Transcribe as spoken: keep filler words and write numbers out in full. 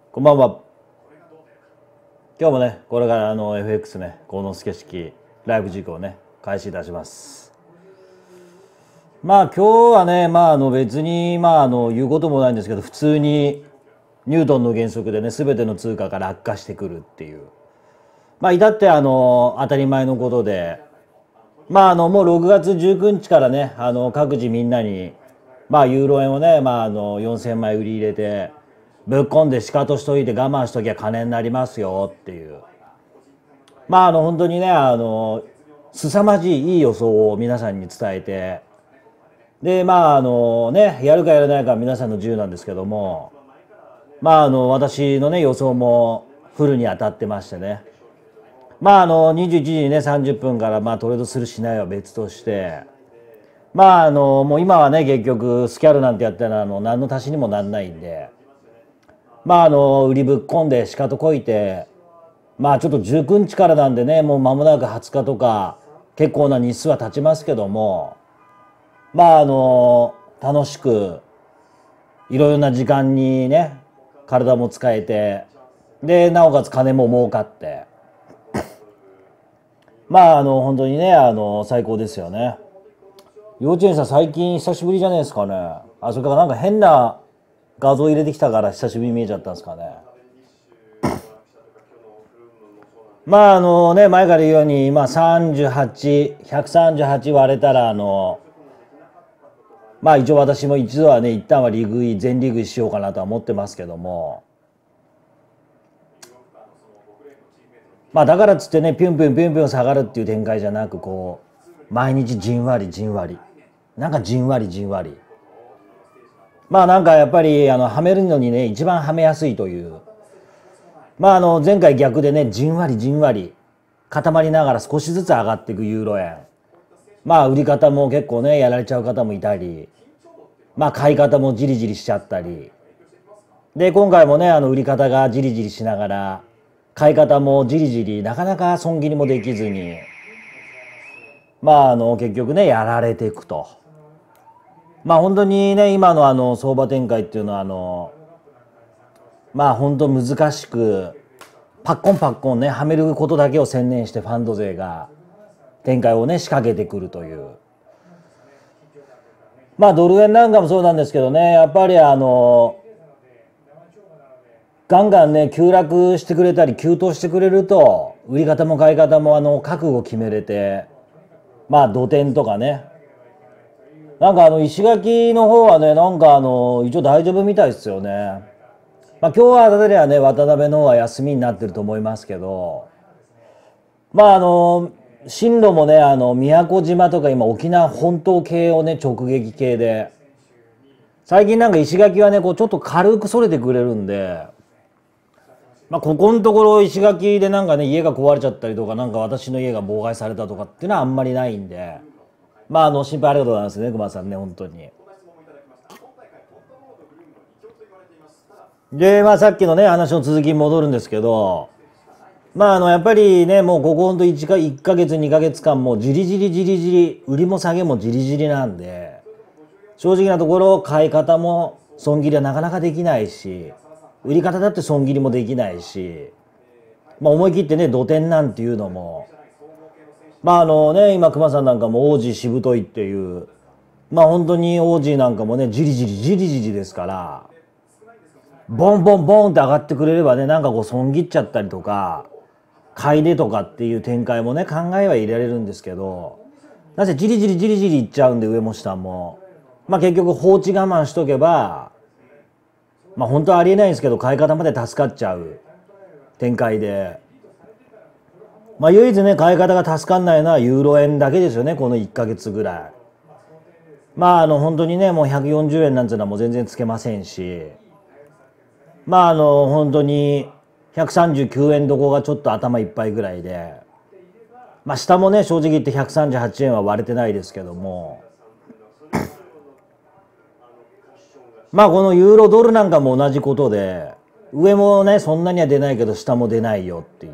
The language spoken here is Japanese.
こんばんは。今日もね、これからあの エフエックス ね、幸之助式ライブ実況をね、開始いたします。まあ今日はね、まああの別にまああの言うこともないんですけど、普通にニュートンの原則でね、全ての通貨が落下してくるっていう。まあ至ってあの当たり前のことで、まああのもうろくがつじゅうくにちからね、あの各自みんなにまあユーロ円をね、まああのよんせんまい売り入れて。ぶっこんでしかとしといて我慢しときゃ金になりますよっていう、まああの本当にね、あの凄まじいいい予想を皆さんに伝えて、でまああのね、やるかやらないかは皆さんの自由なんですけども、まああの私のね予想もフルに当たってましてね、まああのにじゅういちじにねさんじゅっぷんからまあトレードするしないは別として、まああのもう今はね結局スキャルなんてやったらあの何の足しにもなんないんで。まああの売りぶっこんでしかとこいて、まあちょっとじゅうくにちからなんでね、もう間もなくはつかとか結構な日数は経ちますけども、まああの楽しくいろいろな時間にね体も使えて、でなおかつ金も儲かってまああの本当にね、あの最高ですよね。幼稚園さん最近久しぶりじゃないですかね。あ、それからなんか変な画像入れてきたから久しぶりに見えちゃったんですかね。まああのね、前から言うように、まあ、さんじゅうはち、ひゃくさんじゅうはち割れたらあのまあ一応私も一度はね一旦は利食い全利食いしようかなとは思ってますけども、まあだからっつってねピュンピュンピュンピュン下がるっていう展開じゃなく、こう毎日じんわりじんわりなんかじんわりじんわり、まあなんかやっぱりあのはめるのにね一番はめやすいという、まああの前回逆でねじんわりじんわり固まりながら少しずつ上がっていくユーロ円、まあ売り方も結構ねやられちゃう方もいたり、まあ買い方もじりじりしちゃったりで、今回もねあの売り方がじりじりしながら買い方もじりじりなかなか損切りもできずに、まああの結局ねやられていくと。まあ本当にね今のあの相場展開っていうのはあのまあ本当難しく、パッコンパッコンねはめることだけを専念してファンド勢が展開をね仕掛けてくるという。まあドル円なんかもそうなんですけどね、やっぱりあのガンガンね急落してくれたり急騰してくれると売り方も買い方もあの覚悟決めれて、まあ土点とかね、なんかあの石垣の方はねなんかあの一応大丈夫みたいですよね。まあ今日は例えばね渡辺の方は休みになってると思いますけど、まああの進路もねあの宮古島とか今沖縄本島系をね直撃系で、最近なんか石垣はねこうちょっと軽くそれてくれるんで、まあここのところ石垣でなんかね家が壊れちゃったりとか、なんか私の家が妨害されたとかっていうのはあんまりないんで、まああの心配ありがとうございますね熊さんね本当に。でまあさっきのね話の続きに戻るんですけど、まああのやっぱりねもうここほんといっかいっかげつにかげつかんもうじりじりじりじり売りも下げもじりじりなんで、正直なところ買い方も損切りはなかなかできないし、売り方だって損切りもできないし、まあ思い切ってね土点なんていうのも、まああのね今熊さんなんかも王子しぶといっていう、まあ本当に王子なんかもねじりじりじりじりですから、ボンボンボンって上がってくれればねなんかこう損切っちゃったりとか買いでとかっていう展開もね考えは入れられるんですけど、なぜじりじりじりじりいっちゃうんで上も下も、まあ結局放置我慢しとけば、まあ本当はありえないんですけど買い方まで助かっちゃう展開で、まあ唯一ね買い方が助かんないのはユーロ円だけですよねこのいっかげつぐらい。まああの本当にねもうひゃくよんじゅうえんなんていうのはもう全然つけませんし、まああの本当にひゃくさんじゅうきゅうえんどこがちょっと頭いっぱいぐらいで、まあ下もね正直言ってひゃくさんじゅうはちえんは割れてないですけども、まあこのユーロドルなんかも同じことで、上もねそんなには出ないけど下も出ないよって